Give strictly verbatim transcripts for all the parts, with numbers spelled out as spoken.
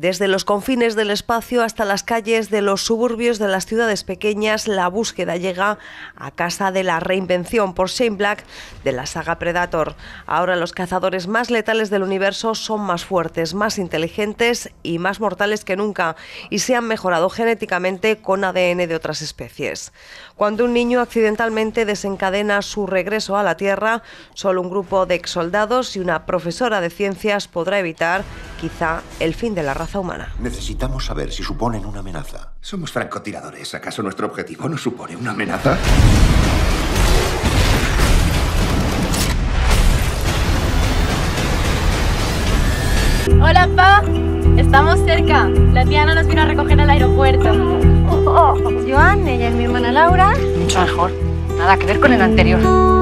Desde los confines del espacio hasta las calles de los suburbios de las ciudades pequeñas, la búsqueda llega a casa de la reinvención por Shane Black de la saga Predator. Ahora los cazadores más letales del universo son más fuertes, más inteligentes y más mortales que nunca, y se han mejorado genéticamente con A D N de otras especies. Cuando un niño accidentalmente desencadena su regreso a la Tierra, solo un grupo de exsoldados y una profesora de ciencias podrá evitar, quizá, el fin de la raza humana. Necesitamos saber si suponen una amenaza. Somos francotiradores. ¿Acaso nuestro objetivo no supone una amenaza? Hola, Pa. Estamos cerca. La tía Ana nos vino a recoger al aeropuerto. Oh, oh. Joan, ella es mi hermana Laura. Mucho mejor. Nada que ver con el anterior.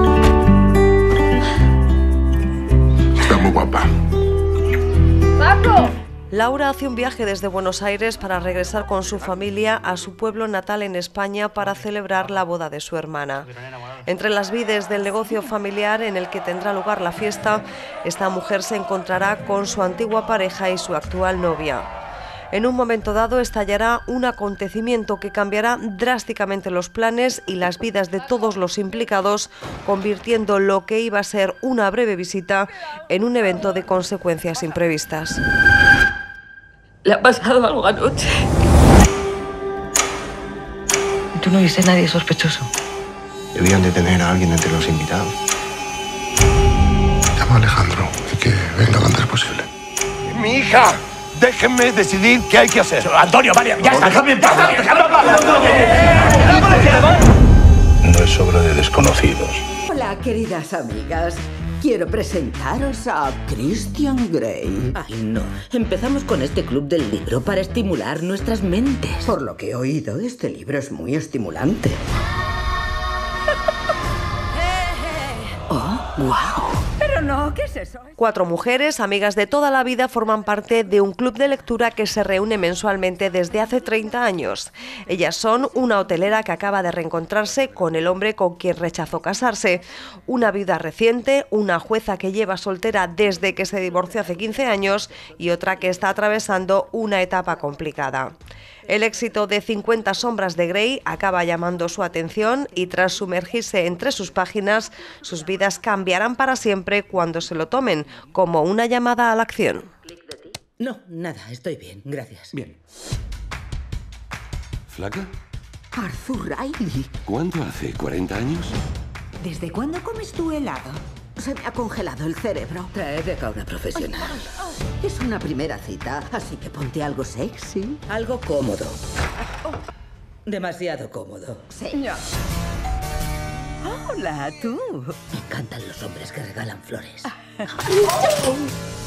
Está muy guapa. ¡Paco! Laura hace un viaje desde Buenos Aires para regresar con su familia a su pueblo natal en España para celebrar la boda de su hermana. Entre las vides del negocio familiar en el que tendrá lugar la fiesta, esta mujer se encontrará con su antigua pareja y su actual novia. En un momento dado estallará un acontecimiento que cambiará drásticamente los planes y las vidas de todos los implicados, convirtiendo lo que iba a ser una breve visita en un evento de consecuencias imprevistas. ¿Le ha pasado algo anoche? ¿Tú no viste a nadie sospechoso? Debían de tener a alguien entre los invitados. Llama a Alejandro y que venga lo antes posible. ¡Mi hija! Déjenme decidir qué hay que hacer. Antonio, vale, ya está. ¡Déjame en paz! No es obra de desconocidos. Hola, queridas amigas. Quiero presentaros a Christian Grey. Ay, no. Empezamos con este club del libro para estimular nuestras mentes. Por lo que he oído, este libro es muy estimulante. ¡Oh, wow! Pero no, ¿qué es eso? Cuatro mujeres, amigas de toda la vida, forman parte de un club de lectura que se reúne mensualmente desde hace treinta años. Ellas son una hotelera que acaba de reencontrarse con el hombre con quien rechazó casarse, una viuda reciente, una jueza que lleva soltera desde que se divorció hace quince años y otra que está atravesando una etapa complicada. El éxito de cincuenta sombras de Grey acaba llamando su atención y tras sumergirse entre sus páginas, sus vidas cambiarán para siempre cuando se lo tomen como una llamada a la acción. No, nada, estoy bien, gracias. Bien. ¿Flaca? Arthur Riley. ¿Cuánto hace? ¿cuarenta años? ¿Desde cuándo comes tú helado? Se me ha congelado el cerebro. Trae de acá una profesional. Es una primera cita, así que ponte algo sexy. Algo cómodo. Demasiado cómodo. Sí. Hola, tú. Me encantan los hombres que regalan flores.